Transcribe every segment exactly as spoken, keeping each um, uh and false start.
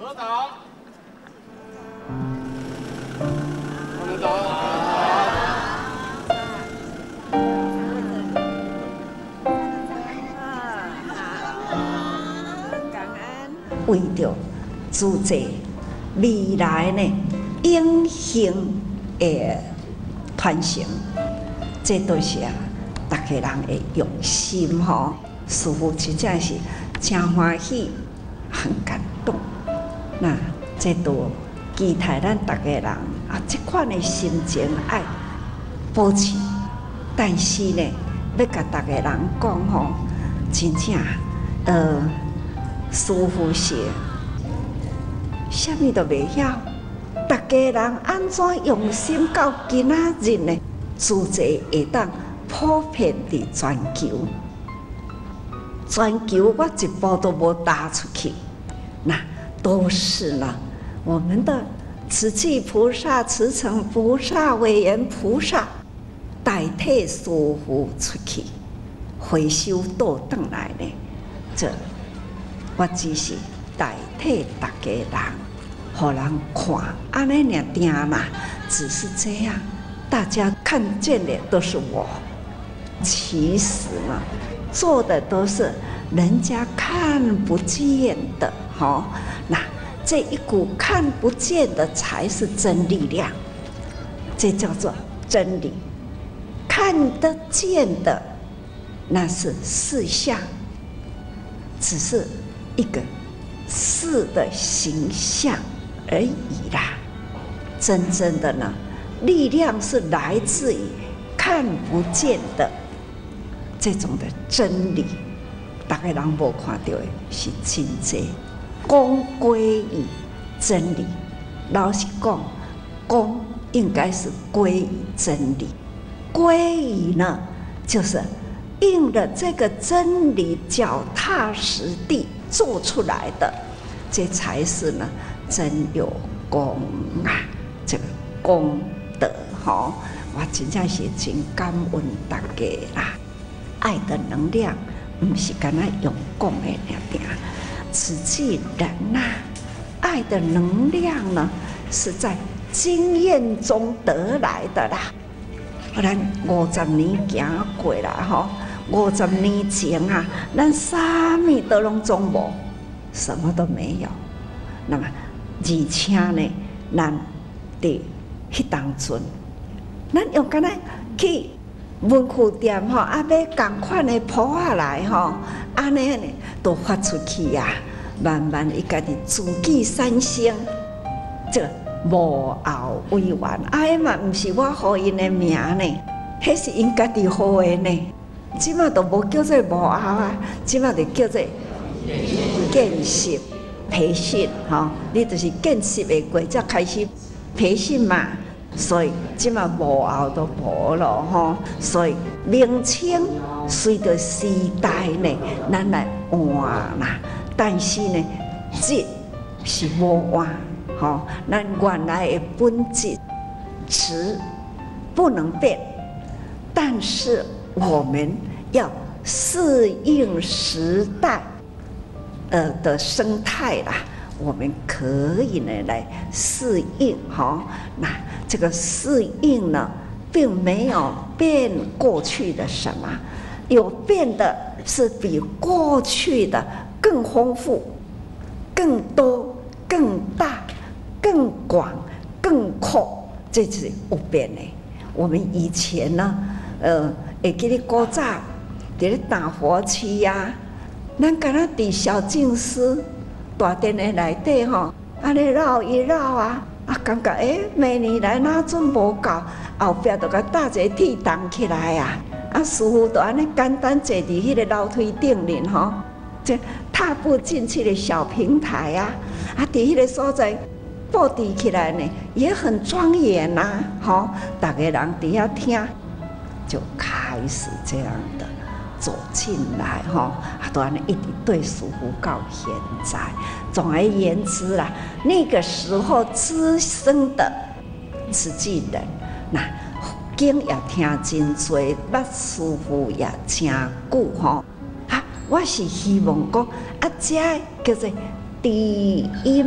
合掌。合掌。 感恩。为着主这未来呢永恒的传承，这都是啊，大家人会用心吼。师父真正是真欢喜，很感动。那这都期待咱大家人啊，这款的心情爱保持。但是呢，要甲大家人讲吼，真正呃，师父是啥物都袂晓。大家人安怎用心到今仔日呢？主题会当普遍伫全球，全球我一步都无踏出去，那都是呢我们的慈济菩萨、慈诚菩萨、韦缘菩萨代替师父出去回收倒转来呢。这我只是代替大家人。互人看，安尼尔定嘛，只是这样，大家看见的都是我。其实呢，做的都是人家看不见的，吼。那这一股看不见的才是真力量，这叫做真理。看得见的那是事相，只是一个事的形象而已啦。真正的呢，力量是来自于看不见的这种的真理。大家人无看到的是真济，功归于真理。老实讲，功应该是归于真理，归于呢，就是应了这个真理，脚踏实地做出来的，这才是呢真有功啊！这个功德吼，我真正是真感恩大家啦。爱的能量不是干那用讲的尔尔，实际人呐、啊，爱的能量呢是在经验中得来的啦。咱五十年行过啦吼，五十年前啊，咱啥物都拢总无，什么都没有。那么而且呢，咱伫迄当阵，咱用干那去文具店吼，啊买共款的簿仔来吼，安尼呢都发出去呀、啊，慢慢伊家己自己产生，这个无后为源，哎嘛，毋是我互因的名呢，迄是因家己互的呢。即马都无叫做无后啊，即马就叫做见习培训吼，你就是见习的过才开始培训嘛。所以即马无后都无咯吼，所以名称随着时代呢，咱来换啦。但是呢，质是无换吼，咱原来的本质词不能变，但是我们要适应时代呃的生态啦。我们可以呢来适应哈，那这个适应呢，并没有变过去的什么，有变的是比过去的更丰富、更多、更大、更广、更阔，这是有变的。我们以前呢，呃，会记得古早在咧大佛区呀，咱敢若伫小静思大殿的内底吼，安尼绕一绕啊，啊，感觉诶，明年来哪阵无够，后壁就甲搭一个铁档起来啊，啊，师傅就安尼简单坐伫迄个楼梯顶面吼，这踏步进去的小平台啊，啊，伫迄个所在布置起来呢，也很庄严呐、啊，吼，大家人伫遐听，就开始这样的走进来哈，啊，都安尼一直对师父到现在。总而言之啦，那个时候资深的慈济人，那经也听真多，捌师父也真久吼。啊，我是希望讲啊，这叫做知音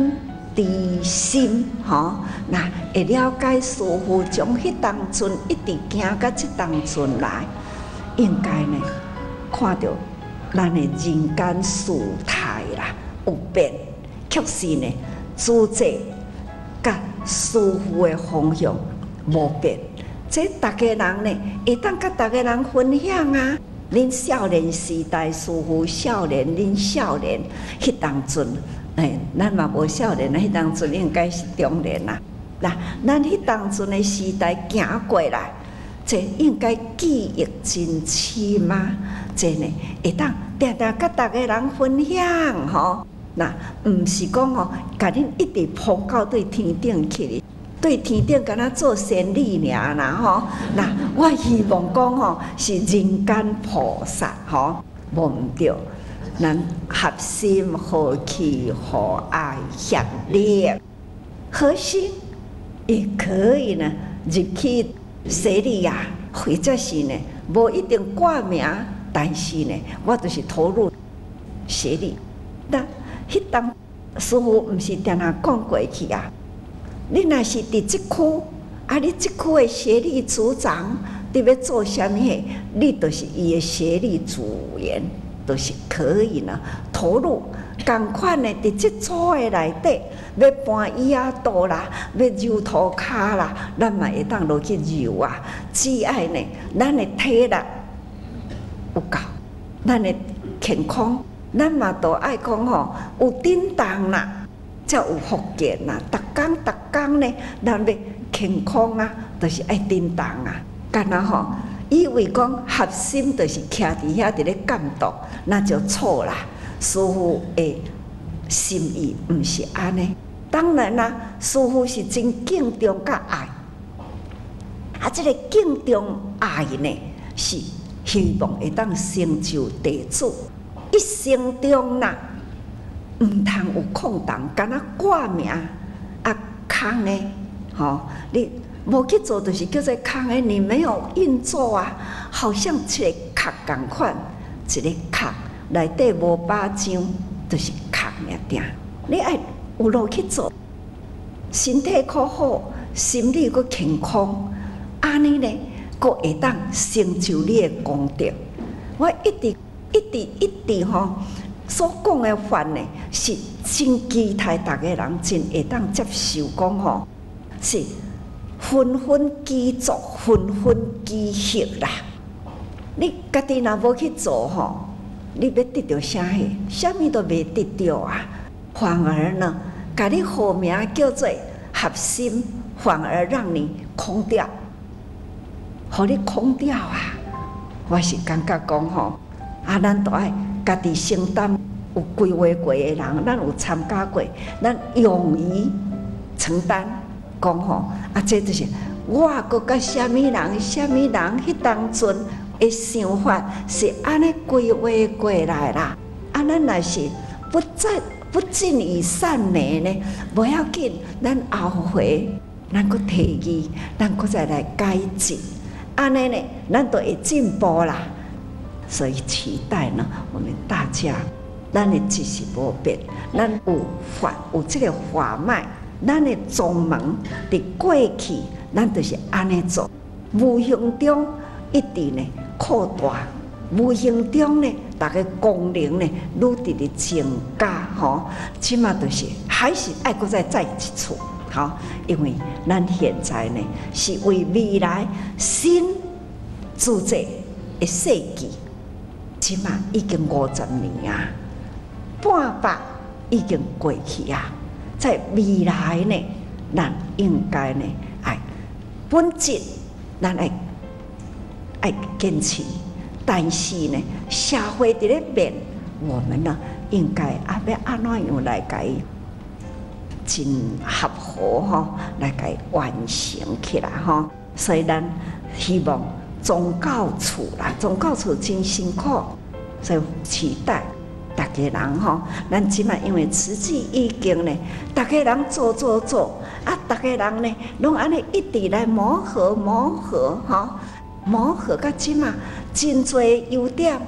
知心，吼，那会了解师父从迄当阵一直行到即当阵来，应该呢看到咱的人间事态啦有变，确实呢主旨甲师父的方向无变。这大家人呢会当甲大家人分享啊。恁少年时代，师父少年，恁少年迄当阵。哎，咱嘛无少年啊，迄当阵应该是中年啦。嗱，咱迄当阵的时代行过来，这应该记忆真深吗？这呢，会当定定甲大家人分享吼。嗱，毋是讲吼，甲恁一直捧到对天顶去，对天顶敢若做仙女尔啦吼。嗱，我希望讲吼是人间菩萨吼，无毋对。咱合心、和气、和爱、协力，核心也可以呢入去洗礼啊，或者是呢无一定挂名，但是呢我就是投入洗礼。那迄当师父毋是定下讲过去啊？你若是伫即区啊，你即区的洗礼组长，你要做啥物？你就是伊的洗礼组员。都是可以呢，投入同款的伫即组的内底，要搬椅仔倒啦，要揉涂骹啦，咱嘛会当落去揉啊。只要呢，咱的体力有够，咱的健康，咱嘛都爱讲吼，有振动啦，才有福建啦。逐工逐工呢，咱要健康啊，就是爱振动啊，干那吼。以为讲合心就是徛伫遐伫咧监督，那就错啦。师父的心意毋是安尼。当然啦，师父是真敬重甲爱，啊，这个敬重爱呢，是希望会当成就弟子一生中啦，毋通有空档，敢若挂名啊空的，吼你。无去做就是叫做空的，你没有运作啊，好像一个壳共款，一个壳内底无巴掌，就是壳尔定。你爱有落去做，身体可好，心理阁健康，安尼呢，阁会当成就你的功德。我一直一直一直吼所讲的话呢，是真期待大家人真会当接受讲吼是。分分积足，分分积蓄啦。你家己若无去做吼，你要得到啥货？啥物都未得到啊！反而呢，甲你号名叫做合心，反而让你空掉，互你空掉啊！我是感觉讲吼，啊，咱都爱家己承担，有规划过的人，咱有参加过，咱勇于承担。讲吼，啊，这就是我搁甲虾米人、虾米人迄当阵的想法是安尼规划过来啦。啊，咱若是不再不尽以善美呢，无要紧，咱后回咱搁提议，咱搁再来改进，安尼呢，咱都会进步啦。所以期待呢，我们大家，咱的志是无变，咱有法有这个法脉。咱的宗门伫过去，咱就是安尼做，无形中一直呢扩大，无形中呢，大家功能呢愈直直增加吼。起码就是还是爱搁再再一处，好，因为咱现在呢是为未来新主宰的世纪，起码已经五十年啊，半百已经过去啊。在未来呢，咱应该呢爱本质，咱爱爱坚持。但是呢，社会伫咧变，我们呢应该啊要安怎样来甲伊真合乎吼，来甲伊完成起来吼。所以咱希望宗教处啦，宗教处真辛苦，所以期待。大家人吼，咱即摆因为慈济已经呢，大家人做做做，啊，大家人呢，拢安尼一直来磨合磨合吼，磨合到即摆真侪优点，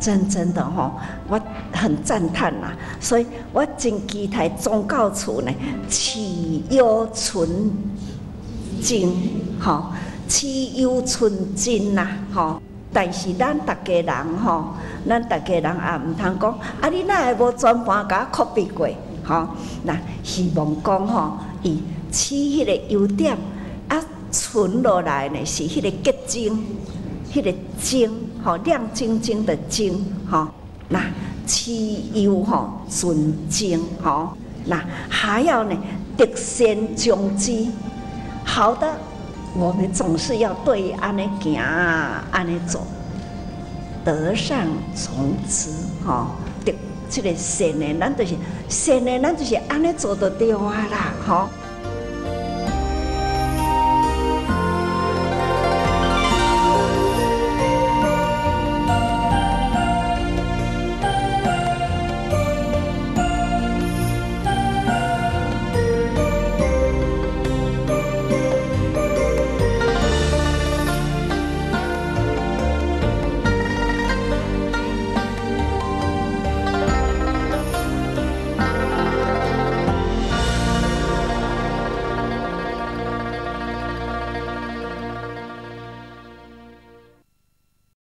真真的吼、哦，我很赞叹啦，所以我真期待宗教处呢，起忧存精，吼、哦，起忧存精啦，吼、哦。但是咱大家人吼、哦，咱大家人也唔通讲，啊你哪会无全盘甲我 copy 过，吼、哦，那希望讲吼，伊起迄个优点，啊存落来呢是迄个结晶，迄、那个晶，吼、哦、亮晶晶的晶，吼、哦，那起优吼存精，吼、哦，那还要呢得先将之，好的。我们总是要对于安尼行，安尼做，得上从之，吼、哦，得这个善的，咱就是善的，咱就是安尼做就对啊啦，吼、哦。